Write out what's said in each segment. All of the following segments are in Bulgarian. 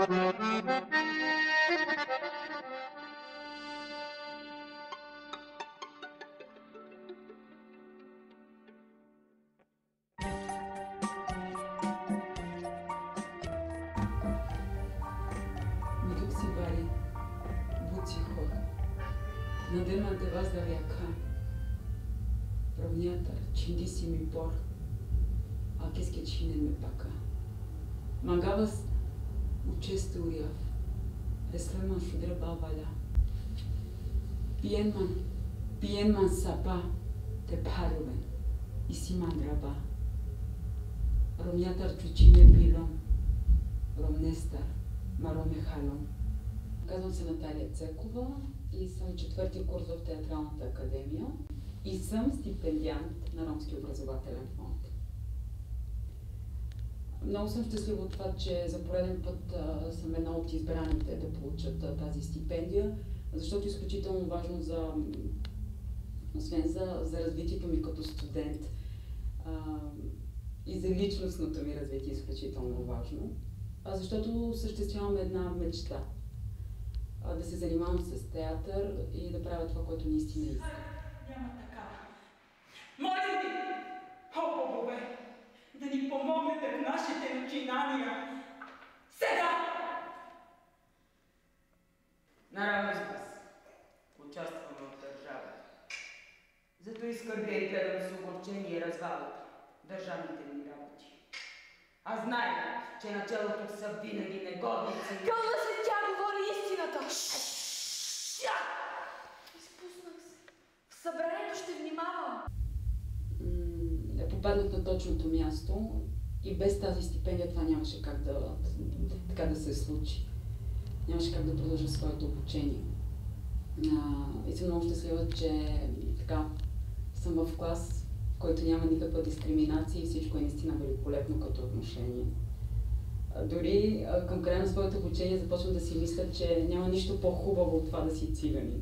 Mülüksi bari, buciho, nademate vas da viaka, provniatar, cindissimi por, a qu'est-ce cine me paca. Mangavas учестуриав, реслеман фидре баваля. Pienman sapa, te paruven, isiman draba. Romniatar чучиме билом, ромнестар, мароме халом. Казвам се Наталия Цекова и съм четвърти курс в Театралната академия и съм стипендиант на Ромски образователен фонд. Много съм щастлива от това, че за пореден път съм една от избраните да получат тази стипендия, защото е изключително важно освен за развитието ми като студент и за личностното ми развитие е изключително важно, защото съществявам една мечта. Да се занимавам с театър и да правя това, което наистина искам. Няма такава. Моля ви, о богове, да ни помогнете в нашите начинания. Сега! Наравно с вас участваме в държавата. Зато и скърбя и гледам с огорчение и развалата държавните ни работи. А знае, че началото са винаги негодници. Кълна се, тя говори истината! Изпуснах се. В събранието ще внимавам. Попаднах на точното място и без тази стипендия това нямаше как да се случи. Нямаше как да продължа своето обучение. И съм много щастлива, че така съм в клас, в който няма никаква дискриминация и всичко е наистина великолепно като отношение. Дори към края на своето обучение започвам да си мисля, че няма нищо по-хубаво от това да си циганин.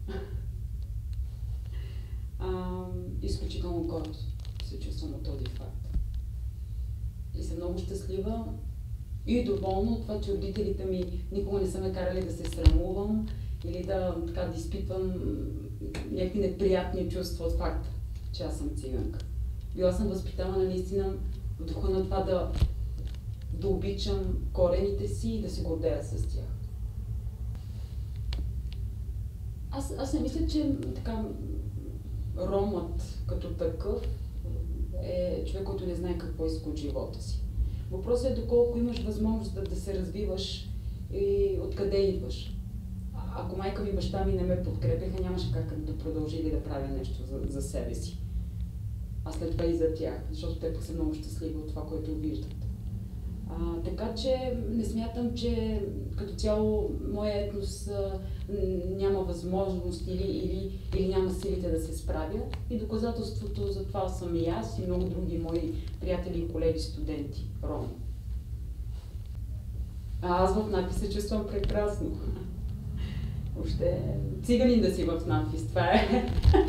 Изключително гордо се чувствам от този факт. И съм много щастлива и доволна от това, че родителите ми никога не са ме карали да се срамувам или да изпитвам някакви неприятни чувства от факта, че аз съм циганка. Била съм възпитавана наистина в духа на това да обичам корените си и да се гордея с тях. Аз не мисля, че така ромът като такъв е човек, който не знае какво иска от живота си. Въпросът е доколко имаш възможност да се развиваш и откъде идваш. Ако майка ми и баща ми не ме подкрепяха, нямаше как да продължи или да правя нещо за себе си. А след това и за тях, защото те пък са много щастливи от това, което виждат. Така че не смятам, че като цяло моя етнос няма възможност или няма силите да се справя. И доказателството за това съм и аз и много други мои приятели и колеги студенти, роми. Аз в надпис се чувствам прекрасно. Въобще циганин да си в надпис, това е.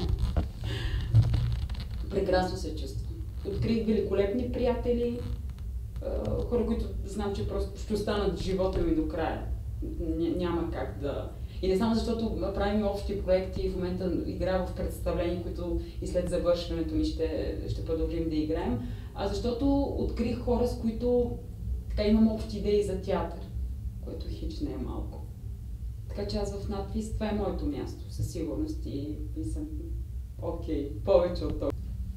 Прекрасно се чувствам. Открих великолепни приятели, хора, които знам, че просто ще останат в живота ми до края. Няма как да... И не само защото правим общи проекти и в момента играя в представления, които и след завършването ми ще продължим да играем, а защото открих хора, с които така имам общи идеи за театър, което хич не е малко. Така че аз в надпис, това е моето място, със сигурност и съм окей, повече от това.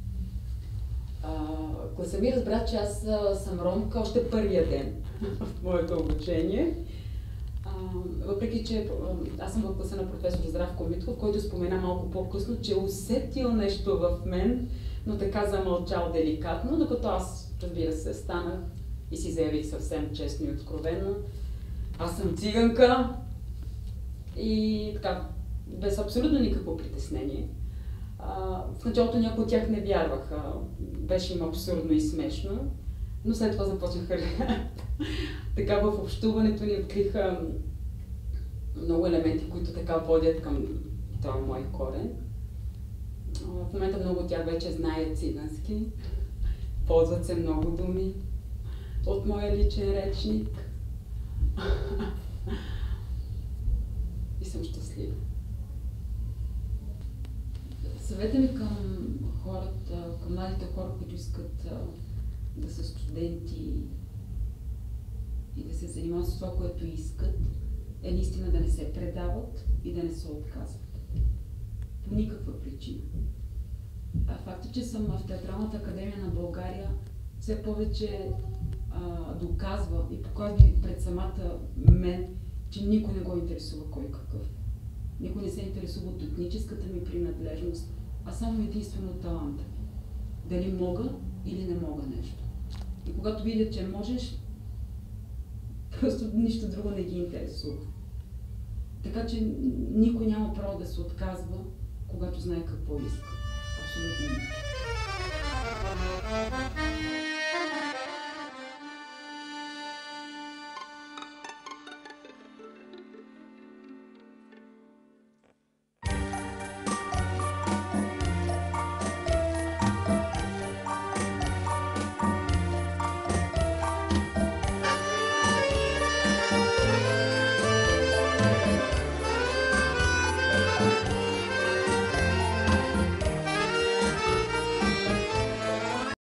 Класа ми разбра, че аз съм ромка още първия ден в моето обучение. Въпреки, че аз съм в класа на професор Здравко Митков, който спомена малко по-късно, че е усетил нещо в мен, но така замълчал деликатно, докато аз, разбира се, станах и си заявих съвсем честно и откровено. Аз съм циганка и така, без абсолютно никакво притеснение. В началото някои от тях не вярваха, беше им абсурдно и смешно, но след това започнаха така в общуването ни откриха много елементи, които така водят към този мой корен. В момента много от тях вече знаят цигански, ползват се много думи от моя личен речник. И съм щастлива. Съветът ми към хората, към младите хора, които искат да са студенти и да се занимават с това, което искат, е наистина да не се предават и да не се отказват. По никаква причина. Факта, че съм в Театралната академия на България, все повече доказва и показва пред самата мен, че никой не го интересува кой какъв. Никой не се интересува от етническата ми принадлежност, а само единствено таланта ми. Дали мога или не мога нещо. И когато видят, че можеш, просто нищо друго не ги интересува. Така че никой няма право да се отказва, когато знае какво иска. Абсолютно никой.